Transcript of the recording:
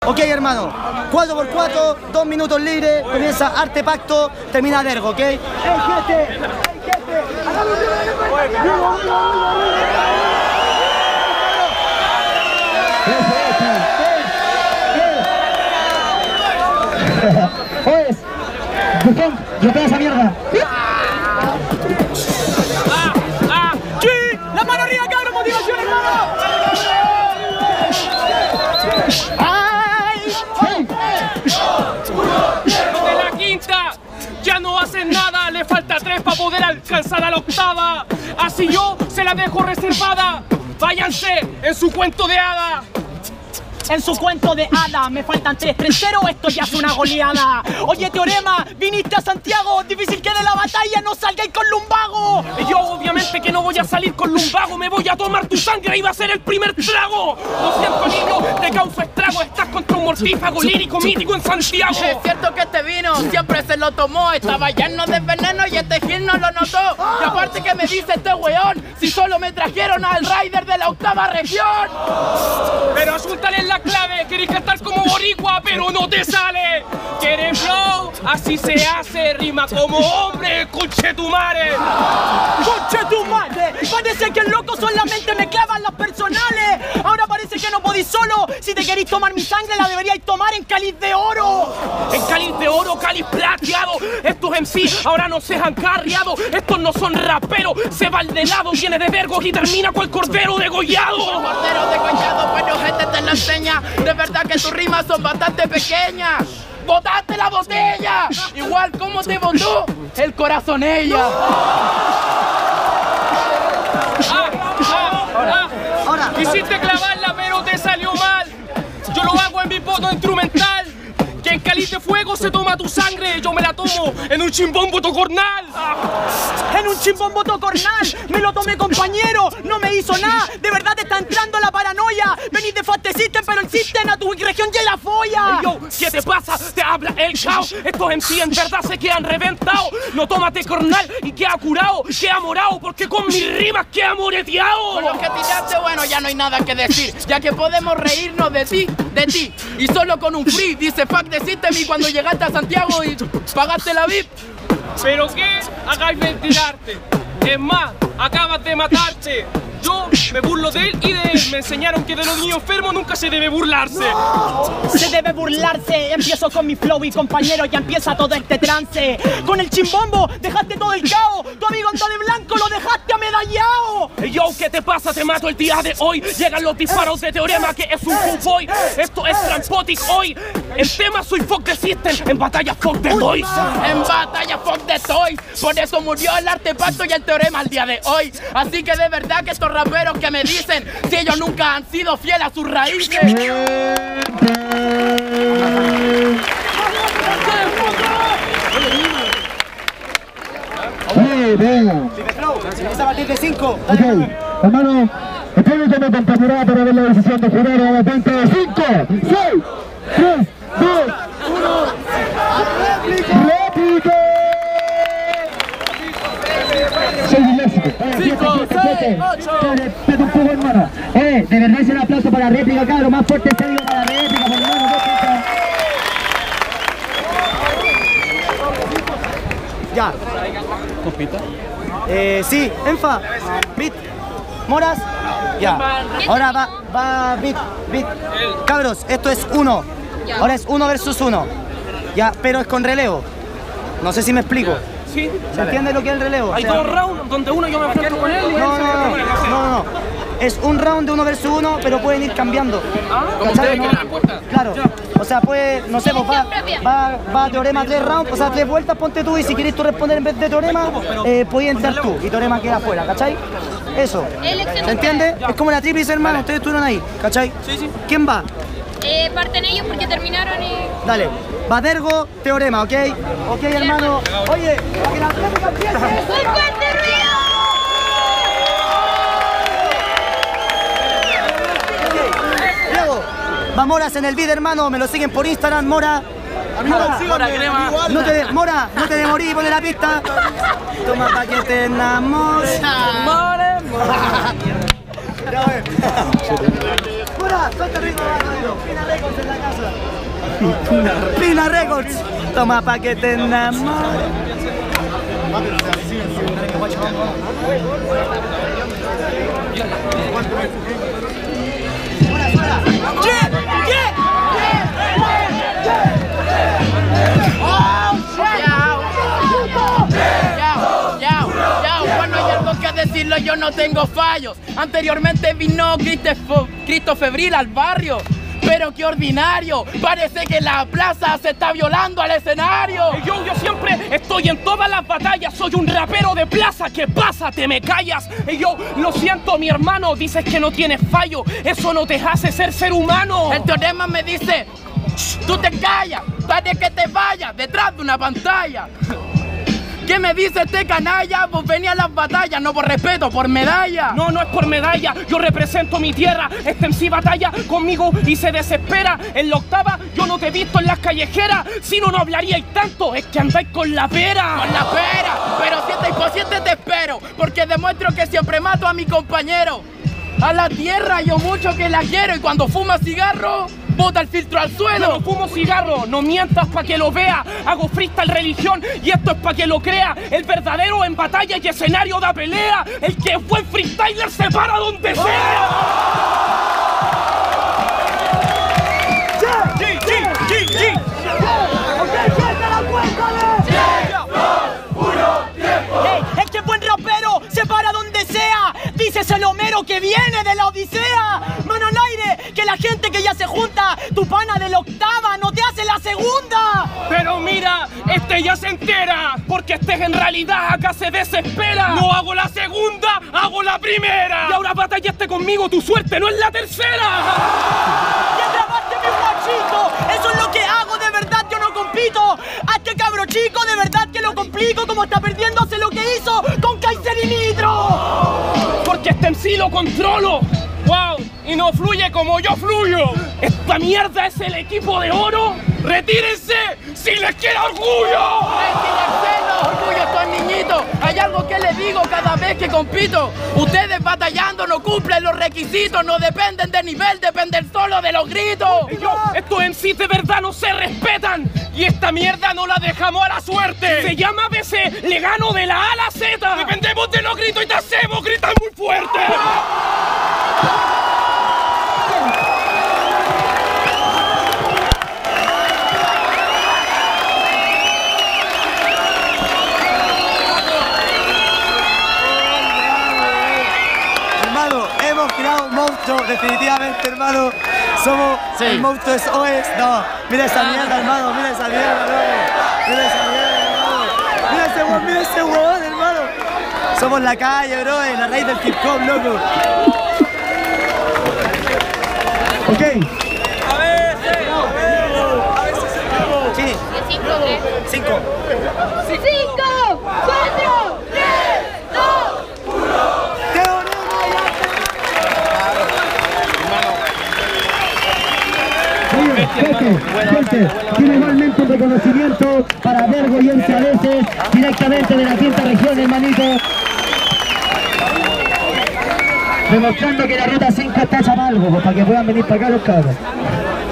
Ok, hermano. 4x4, 2 minutos libres. Comienza Arte Pacto, termina Dergo, ¿ok? ¡Ey, gente! Oye, Bufón, yo te esa mierda. ¡Sí! ¡La mano arriba, cabrón! ¡Motivación, hermano! ¡Ay! ¡De la quinta! Ya no hacen nada, le falta 3 para poder alcanzar a la octava. Así yo se la dejo reservada. Váyanse en su cuento de hada. En su cuento de hada, me faltan 3-3-0, esto ya es una goleada. Oye, Teorema, viniste a Santiago, difícil que de la batalla no salgáis con lumbago. Yo obviamente que no voy a salir con lumbago, me voy a tomar tu sangre y va a ser el primer trago. Lo siento, niño, te causo estrago, estás contra un mortífago lírico mítico en Santiago. Es cierto que este vino siempre se lo tomó, estaba lleno de veneno y este gil no lo notó. Y aparte que me dice este weón, si solo me trajeron al Rider de la octava región. Pero asúntale en la clave, querés cantar como boricua, pero no te sale. ¿Quieres flow? Así se hace, rima como hombre, conchetumare. ¡Conchetumare! Parece que el loco solamente me clavan las personales. Ahora parece que no podís solo. Si te queréis tomar mi sangre, la deberíais tomar en cáliz de oro. En cáliz de oro, cáliz plateado. Estos MC ahora no se han carriado. Estos no son raperos, se va al de lado. Viene de vergos y termina con el cordero degollado. Cordero degollado, pero gente te lo enseña. De verdad que tus rimas son bastante pequeñas. ¡Botaste la botella! Igual como te botó el corazón ella. Ahora. Quisiste clavarla, pero te salió mal. Yo lo hago en mi voto instrumental. Que en cáliz de fuego se toma tu sangre. Yo me la tomo en un chimbombo tocornal. En un chimbombo tocornal. Me lo tomé, compañero. No me hizo nada. De verdad te está entrando la paranoia. Venís de Fast System, pero el System a tu región ya la folla. Yo, ¿qué te pasa? Te habla el caos. Estos MC en verdad se quedan reventados. No tómate cornal y queda curado, queda morado, porque con mis rimas queda moreteado. Con lo que tiraste, bueno, ya no hay nada que decir, ya que podemos reírnos de ti. Y solo con un free, dice Fast System, y cuando llegaste a Santiago y pagaste la VIP. ¿Pero qué? Hagáis ventilarte. Es más, acabas de matarte. Yo me burlo de él y de él. Me enseñaron que de los niños enfermos nunca se debe burlarse. Se debe burlarse. Empiezo con mi flow y compañero, ya empieza todo este trance. Con el chimbombo dejaste todo el caos. Tu amigo anda de blanco, lo dejaste amedallado. Yo, ¿qué te pasa? Te mato el día de hoy. Llegan los disparos de Teorema, que es un fuckboy. Esto es Transpotic hoy. En tema soy fuck the system, en batalla fuck the toys. En batalla fuck the toys. Por eso murió el Arte Pacto y el Teorema al día de hoy. Así que de verdad que estos raperos que me dicen si ellos nunca han sido fieles a sus raíces. Es a partir de 5. Ok, hermano, el público me acompañará para ver la decisión de jurado a la cuenta de 5, 6, 3, 2, 1. ¡Réplica! Soy disléxico. 5, 6, 8. Espérate un poco, hermano. De verdad es un aplauso para la réplica, cabrón. Más fuerte se digo para la réplica, por hermano. Ya. Sí, Enfa. Beat. Moras. Ya. Ahora va Beat. Cabros, esto es 1. Ahora es 1 versus 1. Ya, pero es con relevo. No sé si me explico. Sí. ¿Se entiende lo que es el relevo? Hay 2 rounds donde uno yo me enfrento con él y No. Es un round de 1 versus 1, pero pueden ir cambiando. ¿Cachai? ¿No? Claro. O sea, pues, no sé, pues va Teorema 3 rounds, o sea, 3 vueltas, ponte tú, y si querés tú responder en vez de Teorema, podías entrar tú, y Teorema queda afuera, ¿cachai? Eso. ¿Se entiende? Es como la tríplice, hermano, ustedes estuvieron ahí, ¿cachai? Sí. ¿Quién va? Parten ellos porque terminaron y... Dale. Va Dergo, Teorema, ¿ok? Ok, hermano. Oye, para que la réplica empiece. ¡Muy fuerte ruido! Va Moras en el beat, hermano, me lo siguen por Instagram, Mora. Mora, no te demorí, ponle la pista. Toma pa' que te enamores. Mora, suelta el ritmo, Fina Records en la casa. Pina Records. Toma pa' que te enamores. Cuando hay algo que decirlo yo no tengo fallos. Anteriormente vino Cristo Febril al barrio. Pero qué ordinario, parece que la plaza se está violando al escenario. Yo siempre estoy en todas las batallas, soy un rapero de plaza. ¿Qué pasa? ¿Te me callas? Yo lo siento, mi hermano, dices que no tienes fallo, eso no te hace ser humano. El teorema me dice, tú te callas, dale que te vayas detrás de una pantalla. ¿Qué me dice este canalla? Vos venía a las batallas, no por respeto, por medalla. No, no es por medalla, yo represento mi tierra. Este MC batalla conmigo y se desespera. En la octava yo no te he visto en las callejeras. Si no, no hablaríais tanto, es que andáis con la pera. Con la pera, pero si estás inconsciente te espero, porque demuestro que siempre mato a mi compañero. A la tierra yo mucho que la quiero y cuando fuma cigarro, bota el filtro al suelo. Yo no fumo cigarro, no mientas pa' que lo vea. Hago freestyle religión y esto es pa' que lo crea. El verdadero en batalla y escenario da pelea. El que es buen freestyler se para donde sea. El que es buen rapero se para donde sea. Dices el Homero que viene de la Odisea. Mano al aire, que la gente que ya se junta. Tu pana de la octava no te hace la segunda. Pero mira, este ya se entera, porque este en realidad acá se desespera. No hago la segunda, hago la primera. Y ahora batallaste conmigo, tu suerte no es la tercera. ¡Ya grabaste mi guachito! ¡Eso es lo que hago, de verdad yo no compito! ¡A este cabro chico de verdad que lo complico! Como está perdiéndose lo que hizo con Kaiser y Nitro. Porque este en sí lo controlo. ¡Wow! Y no fluye como yo fluyo. ¿Esta mierda es el equipo de oro? ¡Retírense si les queda orgullo! Orgullo estos niñitos. Hay algo que les digo cada vez que compito. Ustedes batallando no cumplen los requisitos. No dependen de nivel, dependen solo de los gritos. Estos MCs de verdad no se respetan. Y esta mierda no la dejamos a la suerte. Se llama BC, le gano de la A a la Z. Dependemos de los gritos y te hacemos gritar muy fuerte. Hemos creado un monstruo, definitivamente, hermano. Somos el monstruo es OES. No, mira esa mierda, hermano. Mira esa mierda, loco. Mira esa mierda, hermano. Mira ese huevón, hermano. Somos la calle, bro, la raíz del hip hop, loco. Ok. A ver, Sí. 5, 5. 5, 4, 3, 2, 1. Gente, tiene igualmente un reconocimiento para Vergo y Once a veces, directamente de la quinta región, hermanito. Demostrando que la ruta 5 está hecha para algo, para que puedan venir para acá los cabros.